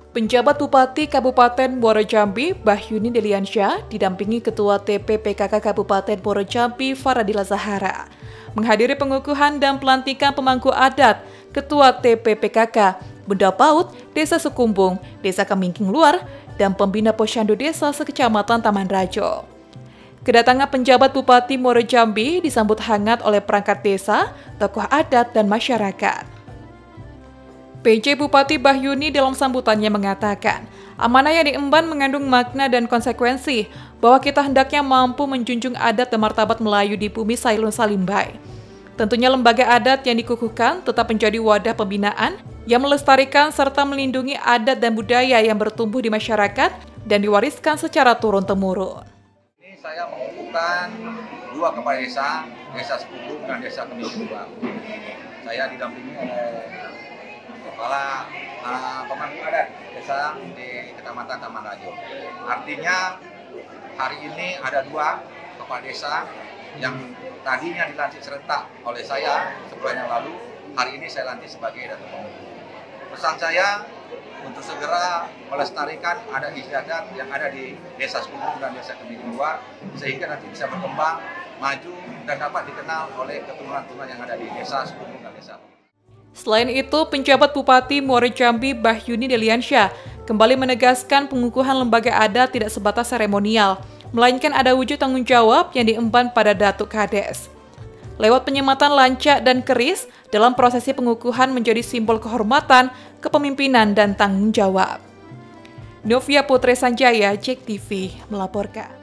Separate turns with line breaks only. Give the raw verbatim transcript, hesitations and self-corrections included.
Penjabat Bupati Kabupaten Muaro Jambi, Bahyuni Deliansyah, didampingi Ketua T P P K K Kabupaten Muaro Jambi, Faradila Zahara, menghadiri pengukuhan dan pelantikan pemangku adat Ketua T P P K K, Benda Paut, Desa Sukumbung, Desa Kamingking Luar, dan Pembina Posyandu Desa sekecamatan Taman Rajo. Kedatangan penjabat Bupati Muaro Jambi disambut hangat oleh perangkat desa, tokoh adat, dan masyarakat. P J Bupati Bahyuni dalam sambutannya mengatakan, amanah yang diemban mengandung makna dan konsekuensi bahwa kita hendaknya mampu menjunjung adat dan martabat Melayu di bumi Sailun Salimbai. Tentunya lembaga adat yang dikukuhkan tetap menjadi wadah pembinaan yang melestarikan serta melindungi adat dan budaya yang bertumbuh di masyarakat dan diwariskan secara turun-temurun.
Ini saya mengukuhkan dua kepala desa, Desa Sukumbung dan Desa Kamingking Luar. Saya didampingi oleh kepala uh, pemangku adat desa di Kecamatan Taman Rajo. Artinya hari ini ada dua kepala desa yang tadinya dilantik serentak oleh saya sebulan yang lalu, hari ini saya lantik sebagai datuk pemangku. Pesan saya untuk segera melestarikan adat istiadat yang ada di Desa Sukumbung dan Desa Kamingking Luar sehingga nanti bisa berkembang, maju dan dapat dikenal oleh keturunan-keturunan yang ada di Desa Sukumbung dan Desa Kamingking.
Selain itu, penjabat Bupati Muaro Jambi Bahyuni Deliansyah kembali menegaskan pengukuhan lembaga adat tidak sebatas seremonial, melainkan ada wujud tanggung jawab yang diemban pada Datuk Kades. Lewat penyematan lancak dan keris, dalam prosesi pengukuhan menjadi simbol kehormatan, kepemimpinan, dan tanggung jawab. Novia Putri Sanjaya, J E K T V, melaporkan.